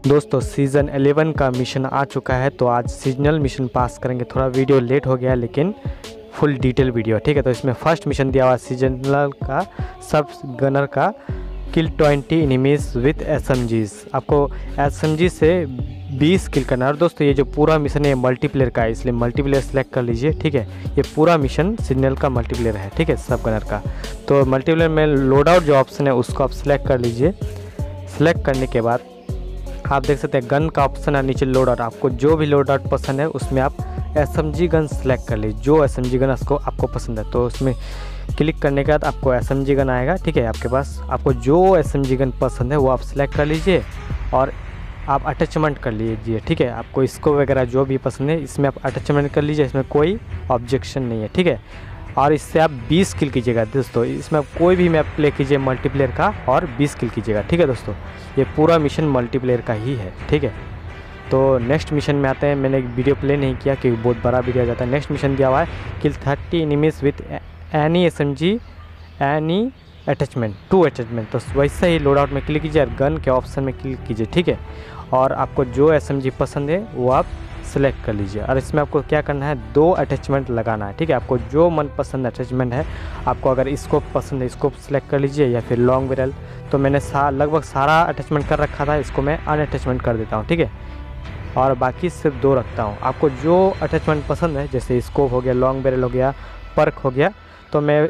दोस्तों सीज़न 11 का मिशन आ चुका है, तो आज सीजनल मिशन पास करेंगे। थोड़ा वीडियो लेट हो गया लेकिन फुल डिटेल वीडियो, ठीक है। तो इसमें फर्स्ट मिशन दिया हुआ सीजनल का सब गनर का किल 20 एनिमीज विथ SMGs। आपको SMG से 20 किल करना है। और दोस्तों ये जो पूरा मिशन है मल्टीप्लेयर का है, इसलिए मल्टीप्लेयर सेलेक्ट कर लीजिए, ठीक है। ये पूरा मिशन सीजनल का मल्टीप्लेयर है, ठीक है, सब गनर का। तो मल्टीप्लेयर में लोड आउट जो ऑप्शन है उसको आप सिलेक्ट कर लीजिए। सिलेक्ट करने के बाद आप देख सकते हैं गन का ऑप्शन है नीचे लोड आउट। आपको जो भी लोड आउट पसंद है उसमें आप SMG गन सेलेक्ट कर लीजिए, जो SMG गन आपको पसंद है। तो उसमें क्लिक करने के बाद आपको SMG गन आएगा, ठीक है। आपके पास आपको जो SMG गन पसंद है वो आप सिलेक्ट कर लीजिए और आप अटैचमेंट कर लीजिए, ठीक है। आपको इसको वगैरह जो भी पसंद है इसमें आप अटैचमेंट कर लीजिए, इसमें कोई ऑब्जेक्शन नहीं है, ठीक है। और इससे आप 20 किल कीजिएगा दोस्तों। इसमें आप कोई भी मैप प्ले कीजिए मल्टीप्लेयर का और 20 किल कीजिएगा, ठीक है दोस्तों। ये पूरा मिशन मल्टीप्लेयर का ही है, ठीक है। तो नेक्स्ट मिशन में आते हैं। मैंने एक वीडियो प्ले नहीं किया क्योंकि बहुत बड़ा वीडियो आ जाता है। नेक्स्ट मिशन दिया हुआ है kill 30 enemies with any SMG any attachment 2 attachment. तो वैसे ही लोड आउट में क्लिक कीजिए और गन के ऑप्शन में क्लिक कीजिए, ठीक है। और आपको जो SMG पसंद है वो आप सेलेक्ट कर लीजिए। और इसमें आपको क्या करना है, 2 अटैचमेंट लगाना है, ठीक है। आपको जो मनपसंद अटैचमेंट है, आपको अगर स्कोप पसंद है स्कोप सेलेक्ट कर लीजिए या फिर लॉन्ग बैरल। तो मैंने लगभग सारा अटैचमेंट कर रखा था, इसको मैं अनअटैचमेंट कर देता हूँ, ठीक है। और बाकी सिर्फ 2 रखता हूँ। आपको जो अटैचमेंट पसंद है जैसे स्कोप हो गया, लॉन्ग बैरल हो गया, पर्क हो गया, तो मैं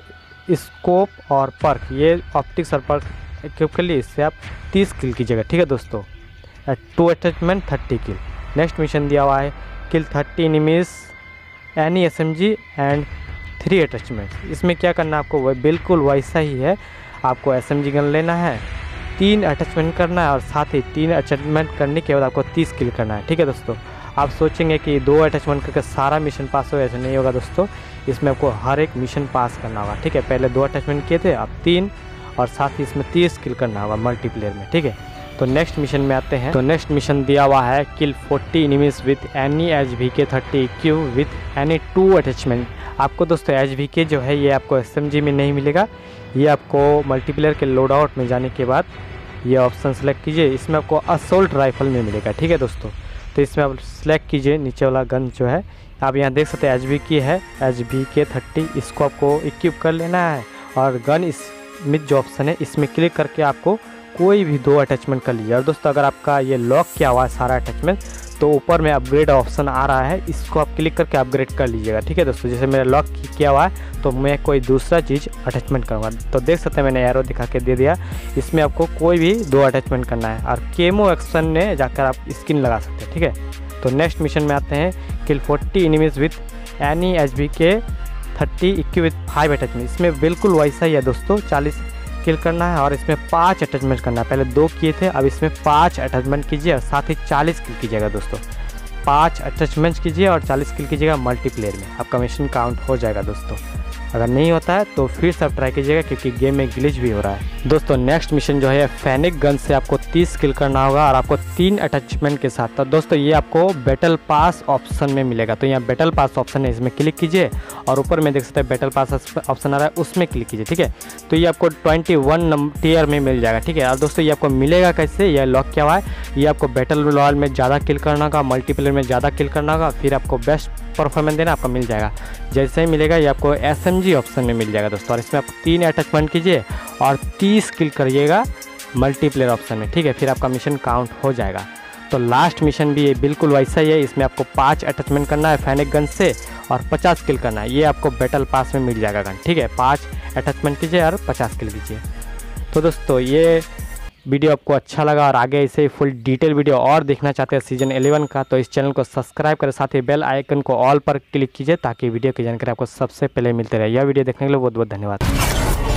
स्कोप और पर्क ये ऑप्टिक्स और पर्क इक्विप कर लिए। इससे आप 30 किल कीजिएगा, ठीक है दोस्तों। 2 अटैचमेंट 30 किल। नेक्स्ट मिशन दिया हुआ है kill 30 enemies any SMG and 3 attachment. इसमें क्या करना है आपको, वह बिल्कुल वैसा ही है। आपको SMG गन लेना है, 3 अटैचमेंट करना है और साथ ही 3 अटैचमेंट करने के बाद आपको 30 किल करना है, ठीक है दोस्तों। आप सोचेंगे कि 2 अटैचमेंट करके सारा मिशन पास हो, ऐसा नहीं होगा दोस्तों। इसमें आपको हर एक मिशन पास करना होगा, ठीक है। पहले 2 अटैचमेंट किए थे, अब 3 और साथ ही इसमें 30 किल करना होगा मल्टीप्लेयर में, ठीक है। तो नेक्स्ट मिशन में आते हैं। तो नेक्स्ट मिशन दिया हुआ है kill 40 enemies with any HVK 30 EQ with any 2 attachment. आपको दोस्तों HVK जो है ये आपको SMG में नहीं मिलेगा, ये आपको मल्टीप्लेयर के लोड आउट में जाने के बाद ये ऑप्शन सेलेक्ट कीजिए। इसमें आपको असोल्ट राइफल में मिलेगा, ठीक है दोस्तों। तो इसमें आप सेलेक्ट कीजिए नीचे वाला गन जो है, आप यहाँ देख सकते हैं HVK है, HVK 30। इसको आपको इक्विप कर लेना है और गन इसमें जो ऑप्शन है इसमें क्लिक करके आपको कोई भी 2 अटैचमेंट कर लीजिए। और दोस्तों अगर आपका ये लॉक किया हुआ है सारा अटैचमेंट, तो ऊपर में अपग्रेड ऑप्शन आ रहा है, इसको आप क्लिक करके अपग्रेड कर लीजिएगा, ठीक है दोस्तों। जैसे मेरा लॉक किया हुआ है तो मैं कोई दूसरा चीज़ अटैचमेंट करूँगा। तो देख सकते हैं मैंने एरो दिखा के दे दिया। इसमें आपको कोई भी 2 अटैचमेंट करना है और केमो एक्शन में जाकर आप स्किन लगा सकते हैं, ठीक है। तो नेक्स्ट मिशन में आते हैं kill 40 enemies with any HVK 30 EQ with 5 attachment. इसमें बिल्कुल वैसा ही है दोस्तों, 40 किल करना है और इसमें 5 अटैचमेंट करना है। पहले 2 किए थे, अब इसमें 5 अटैचमेंट कीजिए और साथ ही 40 किल कीजिएगा दोस्तों। 5 अटैचमेंट कीजिए और 40 किल कीजिएगा मल्टीप्लेयर में, आपका मिशन काउंट हो जाएगा दोस्तों। अगर नहीं होता है तो फिर से आप ट्राई कीजिएगा क्योंकि गेम में ग्लिच भी हो रहा है दोस्तों। नेक्स्ट मिशन जो है फैनिक गन से आपको 30 किल करना होगा और आपको 3 अटैचमेंट के साथ। तो दोस्तों ये आपको बैटल पास ऑप्शन में मिलेगा। तो यहाँ बैटल पास ऑप्शन है, इसमें क्लिक कीजिए और ऊपर में देख सकते हैं बैटल पास ऑप्शन आ रहा है, उसमें क्लिक कीजिए, ठीक है। तो ये आपको 21 टियर में मिल जाएगा, ठीक है। और दोस्तों ये आपको मिलेगा कैसे, ये लॉक किया हुआ है। ये आपको बैटल रॉयल में ज़्यादा किल करना होगा, मल्टीप्लेयर में ज़्यादा किल करना होगा, फिर आपको बेस्ट परफॉर्मेंस देना आपको मिल जाएगा। जैसे ही मिलेगा ये आपको SMG ऑप्शन में मिल जाएगा दोस्तों। और इसमें आप 3 अटैचमेंट कीजिए और 30 किल करिएगा मल्टीप्लेयर ऑप्शन में, ठीक है। फिर आपका मिशन काउंट हो जाएगा। तो लास्ट मिशन भी ये बिल्कुल वैसा ही है। इसमें आपको 5 अटैचमेंट करना है फैनिक गन से और 50 किल करना है। ये आपको बैटल पास में मिल जाएगा गन, ठीक है। 5 अटैचमेंट कीजिए और 50 किल कीजिए। तो दोस्तों ये वीडियो आपको अच्छा लगा और आगे ऐसे फुल डिटेल वीडियो और देखना चाहते हैं सीजन 11 का, तो इस चैनल को सब्सक्राइब करें, साथ ही बेल आइकन को ऑल पर क्लिक कीजिए ताकि वीडियो की जानकारी आपको सबसे पहले मिलते रहे। यह वीडियो देखने के लिए बहुत बहुत धन्यवाद।